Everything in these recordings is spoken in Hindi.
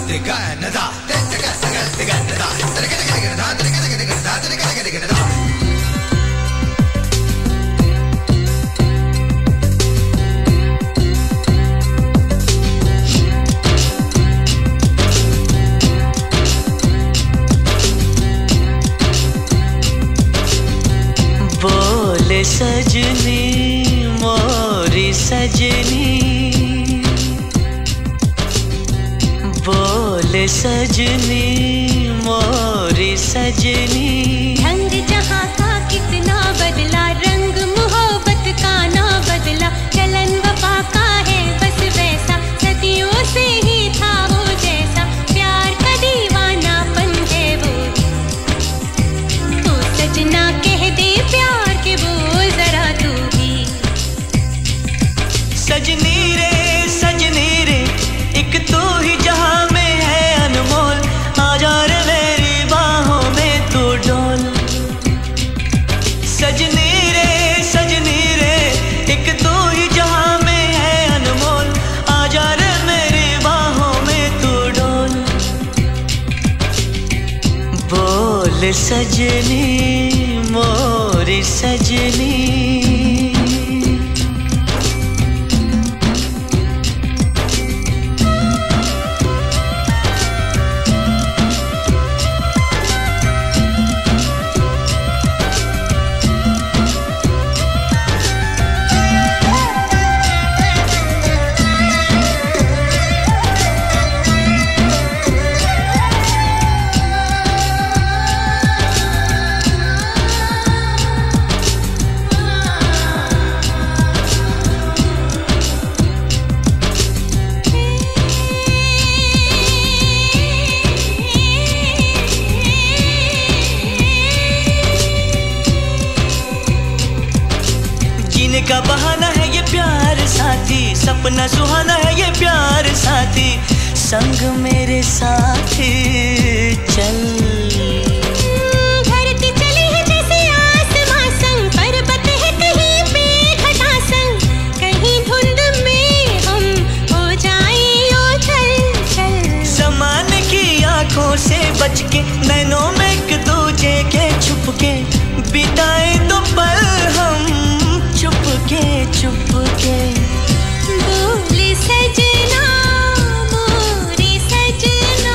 बोले सजनी मोरी सजनी, बोले सजनी मोरी सजनी। रंग जहाँ का कितना बदला, रंग मोहब्बत का ना बदला, चलन वफा का है बस वैसा, सदियों से ही था वो जैसा, प्यार का दीवानापन है वो। तो सजना कह दे प्यार के बोल जरा तू भी। सजनी रे एक तू ही जहां में है अनमोल, आजा रे मेरी बाहों में तू डोल। सजनी रे एक तू ही जहां में है अनमोल, आजा रे मेरी बाहों में तू डोल। बोल सजनी मोरी सजनी। जीने का बहाना है ये प्यार साथी, सपना सुहाना है ये प्यार साथी, संग मेरे साथी चल। धरती चली है जैसे आसमां संग, पर्वत है कहीं पे घटा संग, कहीं धुंध में हम हो जाएं ओझल चल। ज़माने की आंखों से बच के, नैनों में एक दूजे के छुप के, बिताए दो पल हम चुपके चुपके। बोले सजना मोरे सजना,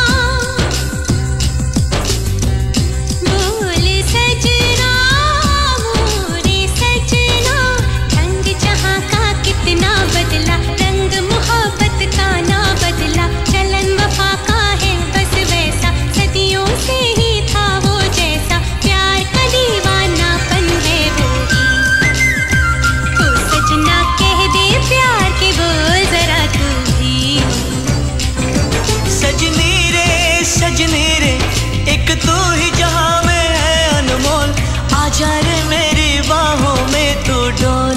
बोले सजना मोरे सजना। रंग जहाँ का कितना बदला, रंग मोहब्बत का ना बदला, चलन वफा का है बस वैसा, सदियों से ही था वो जैसा, प्यार का दीवानापन है वो ही। तो सजना कह दे प्यार के बोल जरा तू भी। सजनी रे एक तू ही जहां में है अनमोल, आजा रे मेरी बाहों में तू डोल।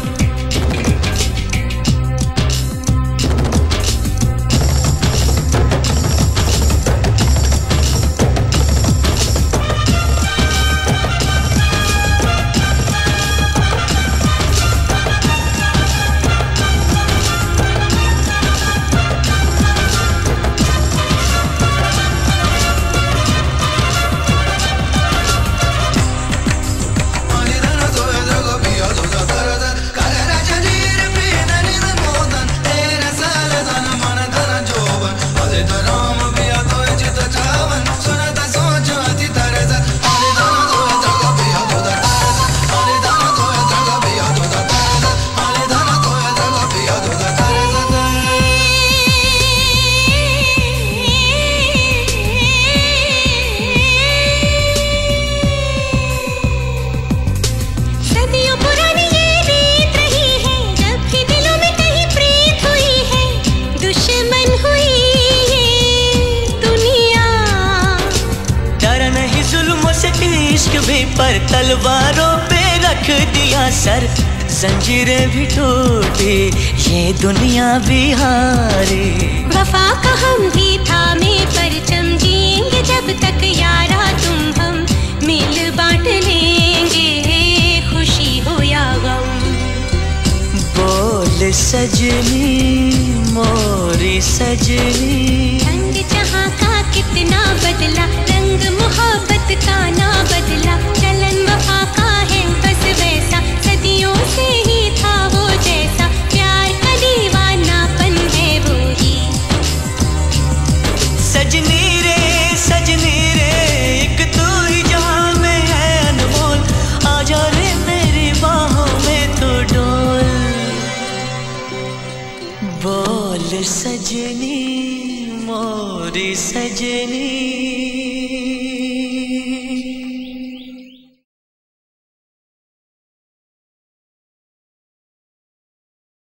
इश्क भी पर तलवारों पे रख दिया सर, जंजीरें भी टूटी ये दुनिया भी हारी। वफा का हम भी थामे परचम, जिएंगे जब तक यारा तुम हम, मिल बांट लेंगे खुशी हो या गम। बोल सजनी मोरी सजनी। सजनी मोरी सजनी